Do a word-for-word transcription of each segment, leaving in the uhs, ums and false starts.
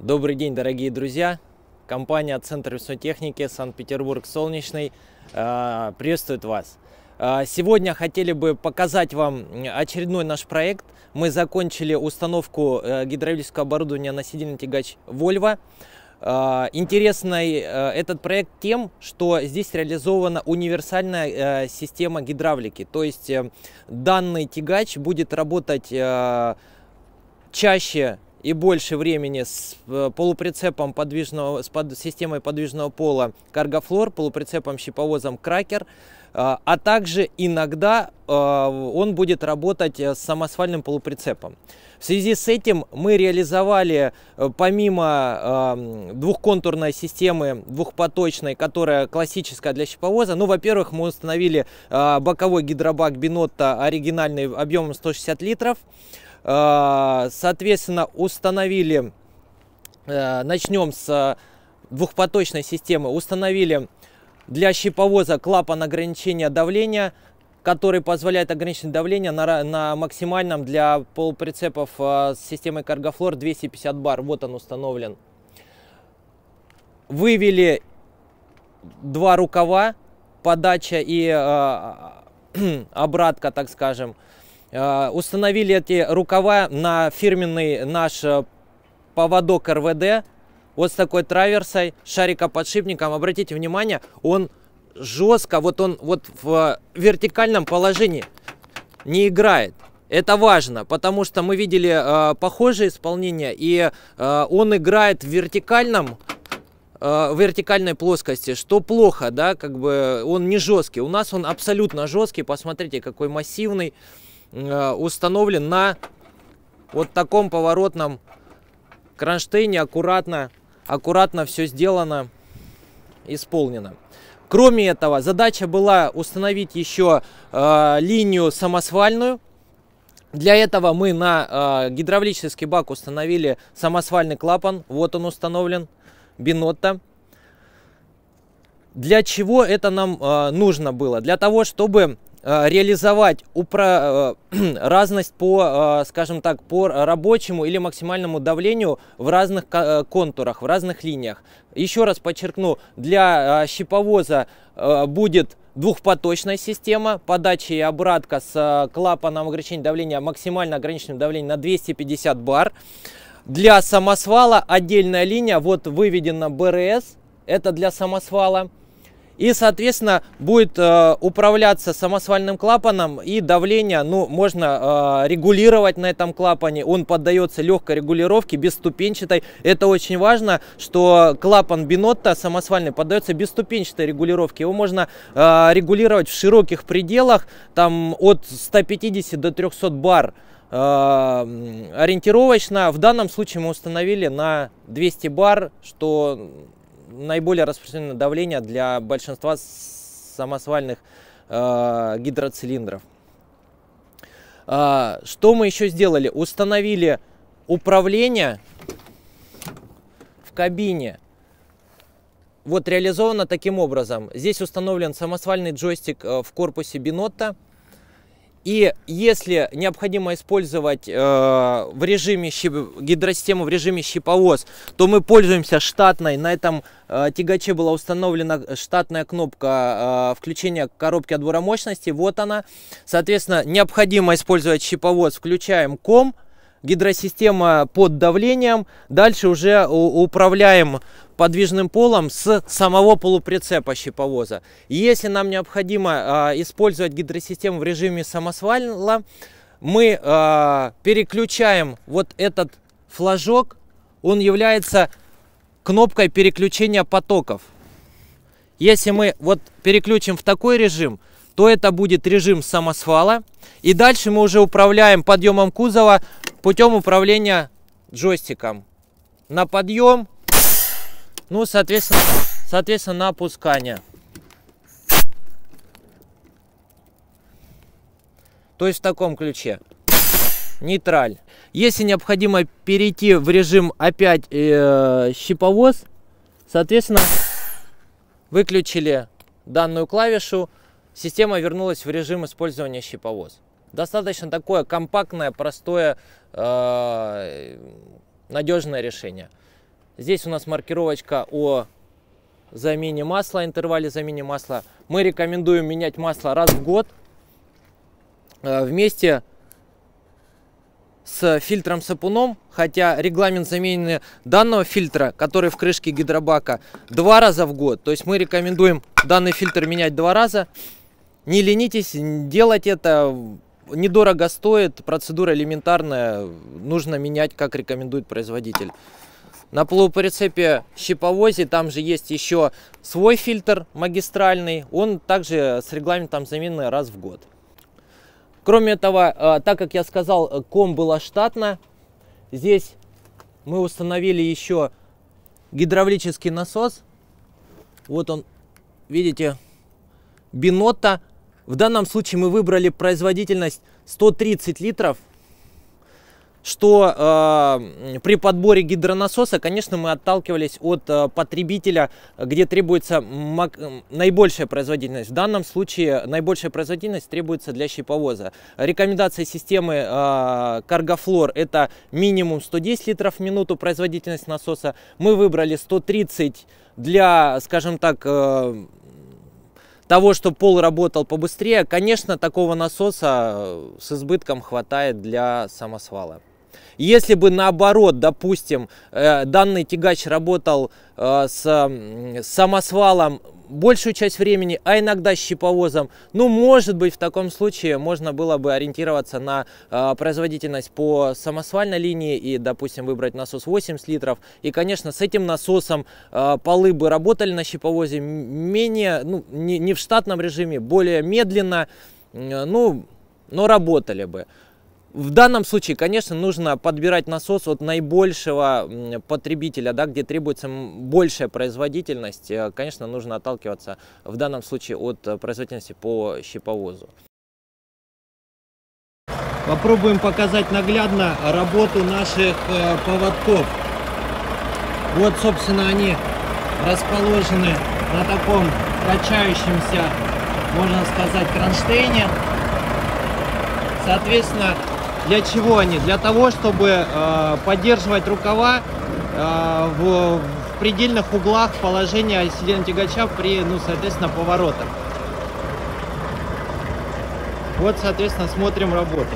Добрый день, дорогие друзья! Компания Центр весной техники Санкт-Петербург Солнечный э, приветствует вас. Э, сегодня хотели бы показать вам очередной наш проект. Мы закончили установку э, гидравлического оборудования на сидельный тягач Volvo. Э, интересный э, этот проект тем, что здесь реализована универсальная э, система гидравлики. То есть э, данный тягач будет работать э, чаще и больше времени с полуприцепом подвижного, с под, системой подвижного пола Cargoflor, полуприцепом щиповозом Кракер, а также иногда он будет работать с самосвальным полуприцепом. В связи с этим мы реализовали, помимо двухконтурной системы, двухпоточной, которая классическая для щиповоза, ну, во-первых, мы установили боковой гидробак Binotto оригинальный объемом сто шестьдесят литров. Соответственно, установили, начнем с двухпоточной системы, установили для щиповоза клапан ограничения давления, который позволяет ограничить давление на, на максимальном для полуприцепов с системой Cargoflor двести пятьдесят бар. Вот он установлен. Вывели два рукава, подача и э, обратка, так скажем. Установили эти рукава на фирменный наш поводок эр вэ дэ. Вот с такой траверсой, шарикоподшипником. Обратите внимание, он жестко, вот он вот в вертикальном положении не играет. Это важно, потому что мы видели э, похожее исполнение, и э, он играет в вертикальном, э, в вертикальной плоскости, что плохо, да, как бы он не жесткий. У нас он абсолютно жесткий, посмотрите, какой массивный. Установлен на вот таком поворотном кронштейне, аккуратно, аккуратно все сделано, исполнено. Кроме этого, задача была установить еще э, линию самосвальную. Для этого мы на э, гидравлический бак установили самосвальный клапан. Вот он установлен, Binotto. Для чего это нам э, нужно было? Для того, чтобы реализовать упра... разность по, скажем так, по рабочему или максимальному давлению в разных контурах, в разных линиях. Еще раз подчеркну, для щиповоза будет двухпоточная система, подача и обратка с клапаном ограничения давления, максимально ограниченным давлением на двести пятьдесят бар. Для самосвала отдельная линия, вот выведена бэ эр эс, это для самосвала. И, соответственно, будет э, управляться самосвальным клапаном, и давление, ну, можно э, регулировать на этом клапане. Он поддается легкой регулировке, бесступенчатой. Это очень важно, что клапан Binotto самосвальный поддается бесступенчатой регулировке. Его можно э, регулировать в широких пределах, там от ста пятидесяти до трёхсот бар. Э, ориентировочно. В данном случае мы установили на двести бар, что наиболее распространенное давление для большинства самосвальных э, гидроцилиндров. Э, что мы еще сделали? Установили управление в кабине. Вот реализовано таким образом. Здесь установлен самосвальный джойстик э, в корпусе Binotto. И если необходимо использовать э, в режиме щип, гидросистему в режиме щиповоз, то мы пользуемся штатной. На этом э, тягаче была установлена штатная кнопка э, включения коробки отбора мощности. Вот она. Соответственно, необходимо использовать щиповоз. Включаем ком. Гидросистема под давлением. Дальше уже управляем подвижным полом с самого полуприцепа щиповоза. Если нам необходимо э, использовать гидросистему в режиме самосвала, мы э, переключаем вот этот флажок. Он является кнопкой переключения потоков. Если мы вот переключим в такой режим, то это будет режим самосвала. И дальше мы уже управляем подъемом кузова путем управления джойстиком. На подъем, ну, соответственно, соответственно, на опускание. То есть в таком ключе. Нейтраль. Если необходимо перейти в режим опять э, щиповоз, соответственно, выключили данную клавишу, система вернулась в режим использования щиповоз. Достаточно такое компактное, простое, э, надежное решение. Здесь у нас маркировочка о замене масла, интервале замены масла. Мы рекомендуем менять масло раз в год вместе с фильтром-сапуном, хотя регламент замены данного фильтра, который в крышке гидробака, два раза в год. То есть мы рекомендуем данный фильтр менять два раза. Не ленитесь делать это, недорого стоит, процедура элементарная, нужно менять, как рекомендует производитель. На полуприцепе щиповозе там же есть еще свой фильтр магистральный, он также с регламентом замены раз в год. Кроме этого, так как я сказал, ком была штатна, здесь мы установили еще гидравлический насос. Вот он, видите, Binotto. В данном случае мы выбрали производительность сто тридцать литров, что э, при подборе гидронасоса, конечно, мы отталкивались от э, потребителя, где требуется наибольшая производительность. В данном случае наибольшая производительность требуется для щиповоза. Рекомендация системы э, Cargoflor — это минимум сто десять литров в минуту производительность насоса. Мы выбрали сто тридцать для, скажем так, э, того, чтобы пол работал побыстрее. Конечно, такого насоса с избытком хватает для самосвала. Если бы наоборот, допустим, данный тягач работал с самосвалом большую часть времени, а иногда с щиповозом, ну, может быть, в таком случае можно было бы ориентироваться на производительность по самосвальной линии и, допустим, выбрать насос восемьдесят литров. И, конечно, с этим насосом полы бы работали на щиповозе менее, ну, не, не в штатном режиме, более медленно, ну, но работали бы. В данном случае, конечно, нужно подбирать насос от наибольшего потребителя, да, где требуется большая производительность. Конечно, нужно отталкиваться в данном случае от производительности по щиповозу. Попробуем показать наглядно работу наших поводков. Вот, собственно, они расположены на таком качающемся, можно сказать, кронштейне. Соответственно, для чего они? Для того, чтобы э, поддерживать рукава э, в, в предельных углах положения сиденья тягача при, ну, соответственно, поворотах. Вот, соответственно, смотрим работу.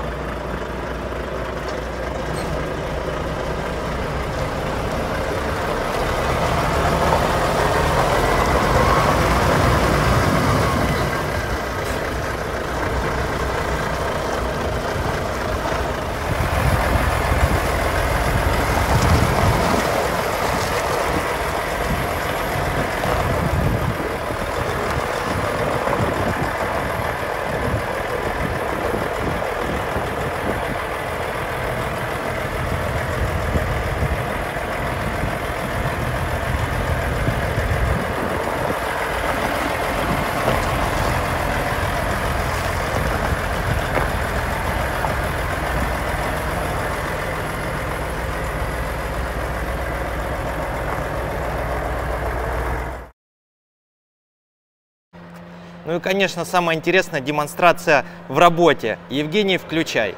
Ну и, конечно, самая интересная демонстрация в работе. Евгений, включай.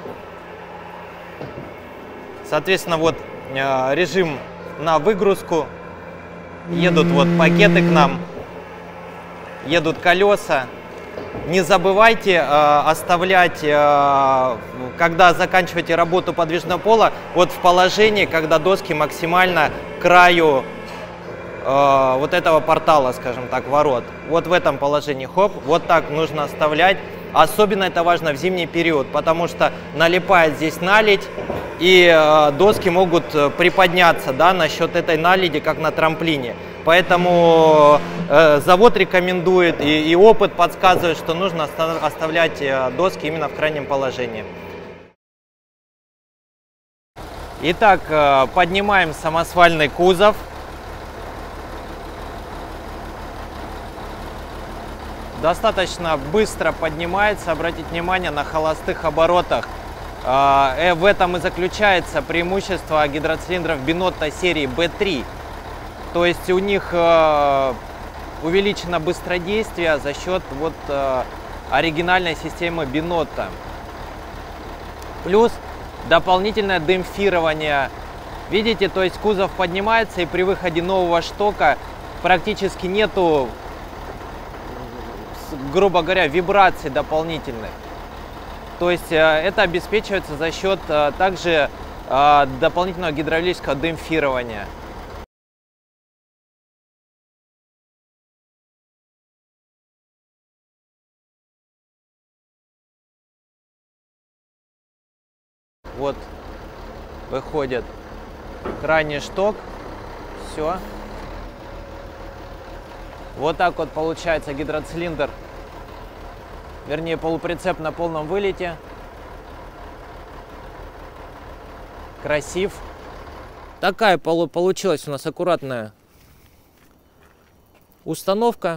Соответственно, вот э, режим на выгрузку. Едут вот пакеты к нам, едут колеса. Не забывайте э, оставлять, э, когда заканчиваете работу подвижного пола, вот в положении, когда доски максимально к краю э, вот этого портала, скажем так, ворот. Вот в этом положении, хоп, вот так нужно оставлять. Особенно это важно в зимний период, потому что налипает здесь наледь, и э, доски могут приподняться, да, насчет этой наледи, как на трамплине. Поэтому э, завод рекомендует и, и опыт подсказывает, что нужно оставлять э, доски именно в крайнем положении. Итак, э, поднимаем самосвальный кузов. Достаточно быстро поднимается, обратите внимание на холостых оборотах. Э, в этом и заключается преимущество гидроцилиндров Binotto серии би три. То есть у них э, увеличено быстродействие за счет вот, э, оригинальной системы Binotto. Плюс дополнительное демпфирование Видите, то есть кузов поднимается, и при выходе нового штока практически нету, грубо говоря, вибраций дополнительных. То есть это обеспечивается за счет также дополнительного гидравлического демпфирования. Вот выходит крайний шток. Все. Вот так вот получается гидроцилиндр, вернее полуприцеп на полном вылете. Красив. Такая получилась у нас аккуратная установка.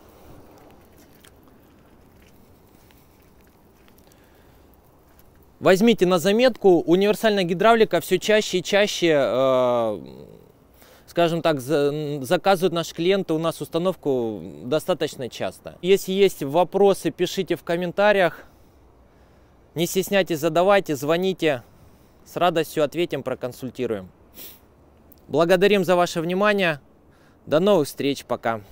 Возьмите на заметку, универсальная гидравлика все чаще и чаще, э, скажем так, за, заказывают наши клиенты у нас установку достаточно часто. Если есть вопросы, пишите в комментариях. Не стесняйтесь, задавайте, звоните. С радостью ответим, проконсультируем. Благодарим за ваше внимание. До новых встреч. Пока.